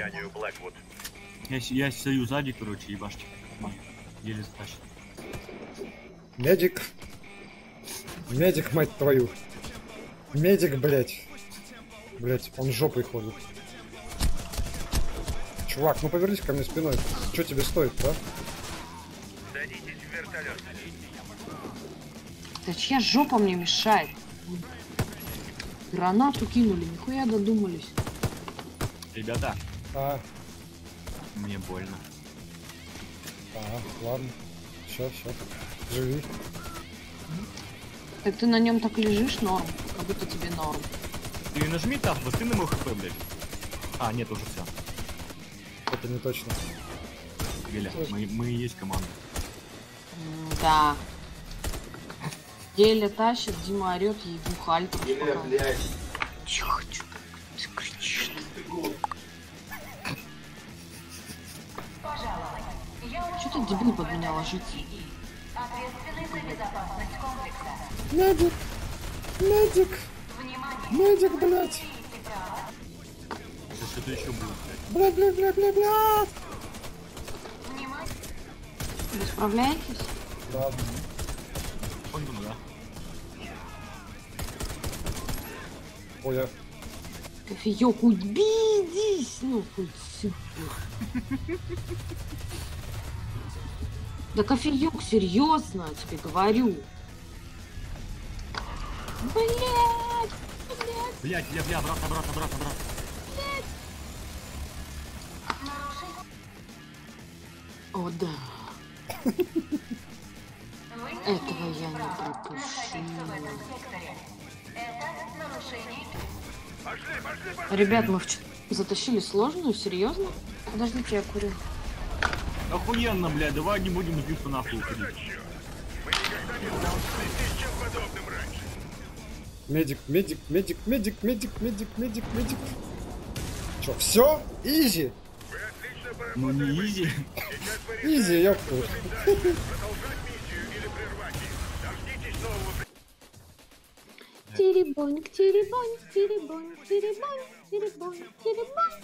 сиянию Блэквуд. Я стою сзади, короче, ебашки. Еле затащит. Медик. Медик, мать твою. Медик, блядь. Блядь, он жопой ходит. Чувак, ну повернись ко мне спиной. Что тебе стоит, да? Садитесь в вертолет. Да чья жопа мне мешает? Гранату кинули, нихуя додумались. Ребята, А, мне больно. ладно. Сейчас. Живи. Так ты на нем так лежишь, норм. Как будто тебе норм. Ты нажми тап, ты на мой хп, блядь. А, нет, уже все. Это не точно. Геля, мы и есть команда. Да. Деля тащит, Дима орет, ебуха альтер. Геля, блядь. Тихо, ты кричишь. Что ты, дебил, под меня ложится? Медик! Медик! Медик, блядь! Это что-то еще будет, блядь. Блядь! Вы справляетесь? Да. Понял, да? Ой, я... Кофеёк, убейдись! Ну, хоть сюда. Да кофеёк, серьезно, тебе говорю. Блять! Бля, обратно. О, да. Этого я не пропущу. Ребят, мы вчера затащили сложную, серьезно? Подождите, я курю. Охуенно, блядь, давай не будем сбиться нахуй уходить. Мы никогда не сталкивались с чем подобным раньше. Медик. Чё, все? Изи? Вы отлично Ну не поработали. изи. Сейчас вы Изи, решаете, ёпта. продолжать миссию или прервать ее. Дождитесь нового Теребонь, теребонь, теребонь, теребонь, теребонь, теребонь.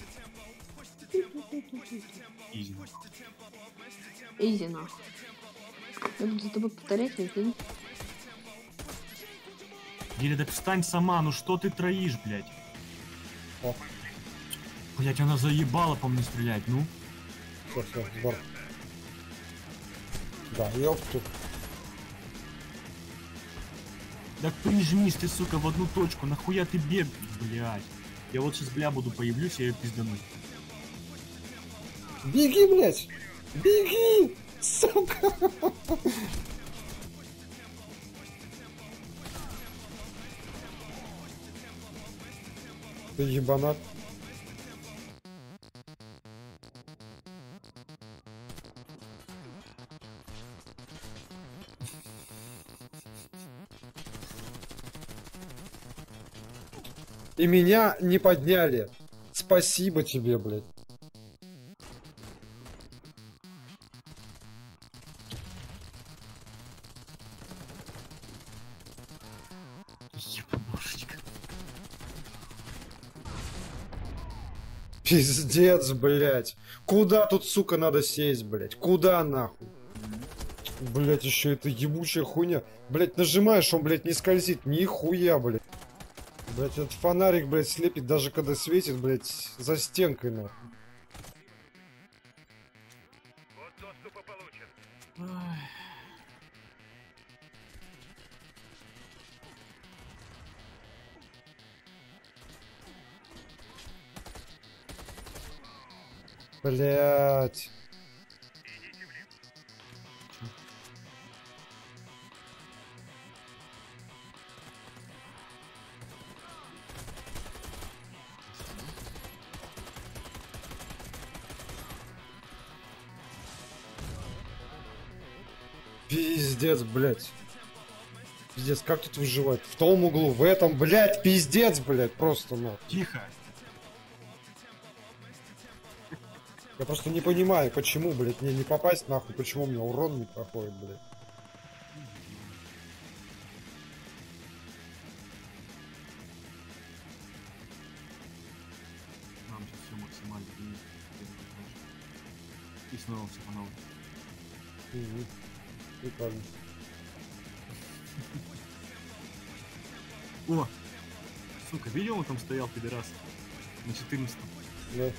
Изи. Изи нахуй. Я буду за тобой повторять, окей? Геля, да встань сама, ну что ты троишь, блядь? О. Блядь, она заебала по мне стрелять, ну. Все, сбор. Да, ёпту. Да прижмись ты, сука, в одну точку, нахуя ты бегаешь, блядь. Я вот сейчас, бля, буду появлюсь, я ее пиздану. Беги, блядь! Беги! Сука! Ты ебанат. И меня не подняли. Спасибо тебе, блядь. Ебанушечка. Пиздец, блядь. Куда тут, сука, надо сесть, блядь? Куда нахуй? Блядь, еще эта ебучая хуйня. Блядь, нажимаешь, он, блядь, не скользит. Нихуя, блядь. Блядь, этот фонарик, блядь, слепит, даже когда светит, блядь, за стенкой, нахуй. Вот доступа получен. Блядь. Пиздец, блядь. Пиздец, как тут выживать? В том углу, в этом, блядь, пиздец, блядь, просто, ну. Тихо. Я просто не понимаю, почему, блядь, мне не попасть, нахуй, почему у меня урон не проходит, блядь. Нам сейчас все максимально. И снова все по новой. Угу. Прикольно. О! Сука, видел, он там стоял, пидорас? На 14. Да.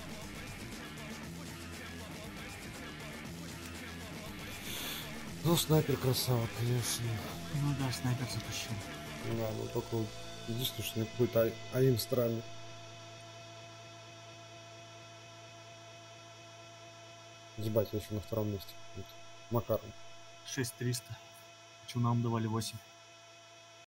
Ну, снайпер красава, конечно. Ну да, снайпер затащил. Да, ну только вот единственное, что какой-то аим странный. Ебать, я еще на втором месте. Макаром. 6300. Чего нам давали 8.